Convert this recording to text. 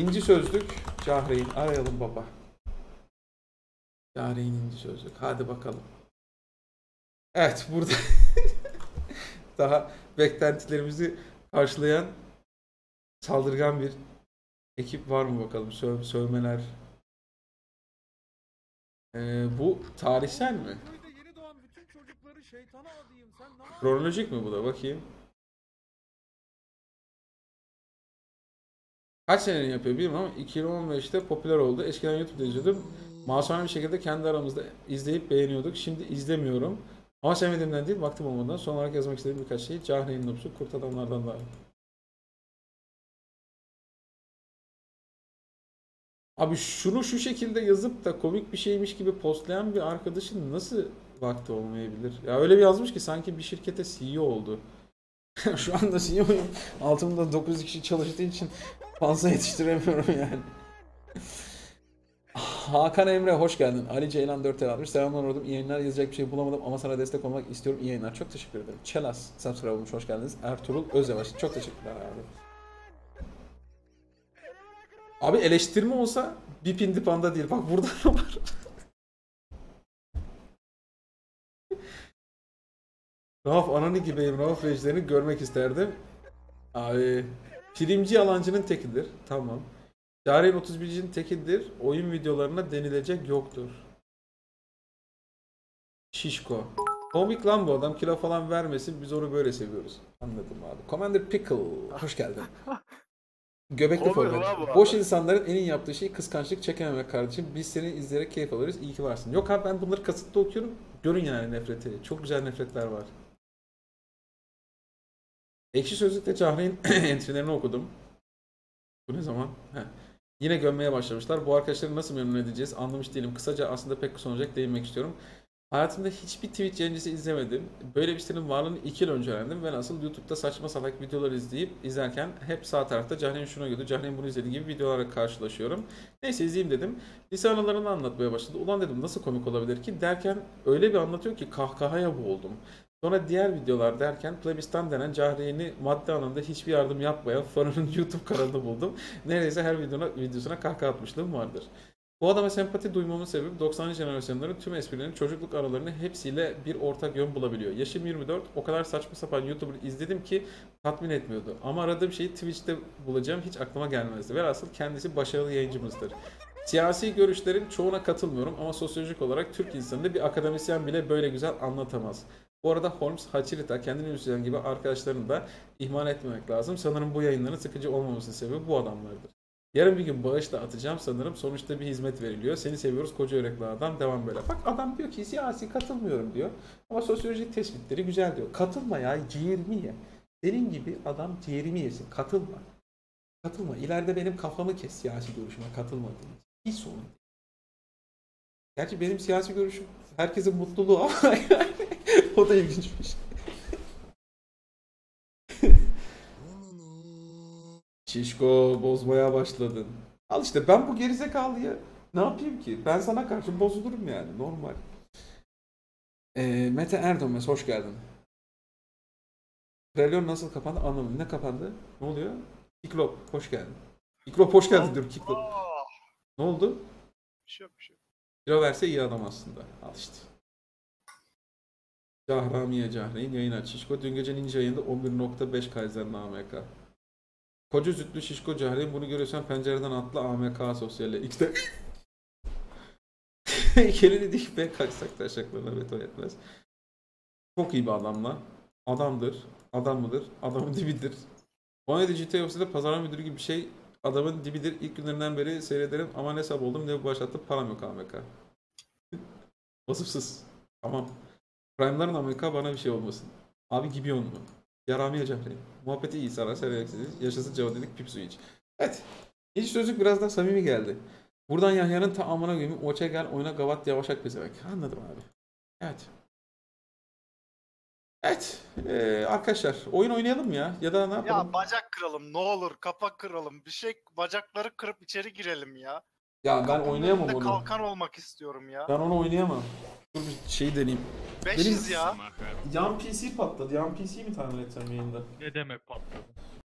İnci Sözlük. Cahreyn arayalım baba. Cahreyn İnci Sözlük. Hadi bakalım. Evet burada daha beklentilerimizi karşılayan saldırgan bir ekip var mı bakalım? Sövmeler. Bu tarihsel mi? Kronolojik mi bu da? Bakayım. Kaç senenin yapıyor bilmiyorum ama 2015'te popüler oldu. Eskiden YouTube'da izliyordum. Masumane bir şekilde kendi aramızda izleyip beğeniyorduk. Şimdi izlemiyorum. Ama sevmediğimden değil, vaktim olmadan. Son olarak yazmak istediğim birkaç şey. Cahreyn Nupsu, Kurt Adamlardan daha. Abi şunu şu şekilde yazıp da komik bir şeymiş gibi postlayan bir arkadaşın nasıl vakti olmayabilir? Ya öyle bir yazmış ki sanki bir şirkete CEO oldu. Şu anda CEO'yum. Altımda 9 kişi çalıştığı için fazla yetiştiremiyorum yani. Hakan Emre hoş geldin. Ali Ceylan 4 almış. Selamlar oradum. İyi yayınlar, yazacak bir şey bulamadım ama sana destek olmak istiyorum. İyi yayınlar. Çok teşekkür ederim. Çelas subscribe olmuş. Hoş geldiniz. Ertuğrul Özyavaş. Çok teşekkürler abi. Abi eleştirme olsa bir pindi panda değil. Bak burada ne var? Rauf Anani gibiyim. Rauf rejlerini görmek isterdim. Abi primci yalancının tekidir. Tamam. Cahreyn 31'cinin tekidir. Oyun videolarına denilecek yoktur. Şişko. Komik lan bu adam. Kilo falan vermesin. Biz onu böyle seviyoruz. Anladım abi. Commander Pickle. Hoş geldin. Göbekli forvet. Boş insanların en iyi yaptığı şey kıskançlık çekememek kardeşim. Biz seni izleyerek keyif alırız. İyi ki varsın. Yok abi ben bunları kasıtlı okuyorum. Görün yani nefreti. Çok güzel nefretler var. Ekşi Sözlük'te Cahreyn entry'lerini okudum. Bu ne zaman? Heh. Yine gömmeye başlamışlar. Bu arkadaşları nasıl memnun edeceğiz? Anlamış değilim. Kısaca aslında pek kısa olacak değinmek istiyorum. Hayatımda hiçbir Twitch yayıncısı izlemedim. Böyle bir sitenin varlığını 2 yıl önce öğrendim ve nasıl YouTube'da saçma salak videolar izlerken hep sağ tarafta Cahreyn şuna gördü, Cahreyn bunu izledi gibi videolarla karşılaşıyorum. Neyse izleyeyim dedim. Lise anılarını anlatmaya başladı. Ulan dedim nasıl komik olabilir ki derken öyle bir anlatıyor ki kahkahaya boğuldum. Sonra diğer videolar derken Plebistan denen Cahreyn'i maddi anlamda hiçbir yardım yapmayan Farah'ın YouTube kanalını buldum. Neredeyse her videosuna kahkaha atmışlığım vardır. Bu adama sempati duymamın sebebi 90'lı jenerasyonların tüm esprilerini, çocukluk aralarını hepsiyle bir ortak yön bulabiliyor. Yaşım 24, o kadar saçma sapan YouTuber izledim ki tatmin etmiyordu. Ama aradığım şeyi Twitch'te bulacağım hiç aklıma gelmezdi. Velhasıl kendisi başarılı yayıncımızdır. Siyasi görüşlerin çoğuna katılmıyorum ama sosyolojik olarak Türk insanını bir akademisyen bile böyle güzel anlatamaz. Bu arada Holmes, Hachirita, kendini Hüseyin gibi arkadaşlarını da ihmal etmemek lazım. Sanırım bu yayınların sıkıcı olmamasının sebebi bu adamlardır. Yarın bir gün bağış da atacağım sanırım. Sonuçta bir hizmet veriliyor. Seni seviyoruz koca yürekli adam. Devam böyle. Bak adam diyor ki siyasi katılmıyorum diyor. Ama sosyolojik tespitleri güzel diyor. Katılma ya ciğerimi ye. Senin gibi adam ciğerimi yesin. Katılma. Katılma. İleride benim kafamı kes siyasi görüşüme katılma diye. Hiç sorun değil. Gerçi benim siyasi görüşüm herkesin mutluluğu ama yani o da ilginçmiş. Şişko bozmaya başladın. Al işte ben bu gerizekalıyı ne yapayım ki? Ben sana karşı bozulurum yani normal. Mete Erdoğmez hoş geldin. Krelyon nasıl kapandı anlamadım. Ne kapandı? Ne oluyor? Kiklop hoş geldin. Kiklop hoş geldin diyorum Kiklop. Ne oldu? Bir şey yok bir şey yok. Kilo verse iyi adam aslında. Al işte. Cahramiye Cahreyn yayın aç. Şişko dün gece Ninja yayında 11.5 Kaizen AMK. Koca zütlü şişko Cahreyn bunu görüyorsan pencereden atla AMK sosyalle. İşte kelini deyip be kaçsak taşaklarına beton etmez. Çok iyi bir adamla. Adamdır. Adam mıdır? Adamın dibidir. 17 GT ofisinde pazarlama müdürü gibi bir şey. Adamın dibidir. İlk günlerinden beri seyrederim ama ne sab oldum ne başlattım param yok AMK. Vasıfsız. Tamam. Prime'ların AMK bana bir şey olmasın. Abi Gibeon mu? Yaramayacak Cahreyn. Muhabbeti iyi sarar severek yaşasın cevap dedik pip suyu iç. Evet. İlk sözlük biraz daha samimi geldi. Buradan Yahya'nın tamamına gömüp Oç'a gel oyna gavat yavaşak pezevenk. Anladım abi. Evet. Evet. Arkadaşlar oyun oynayalım mı ya? Ya da ne yapalım? Ya bacak kıralım ne olur kapak kıralım. Bir şey bacakları kırıp içeri girelim ya. Ya ben Kapının oynayamam önünde onu. kalkan olmak istiyorum ya. Ben onu oynayamam. Dur bir şey deneyeyim. 500 ya. Yan PC patladı. Yan PC'yi mi tamir etsem yayında? Ne demek patladı?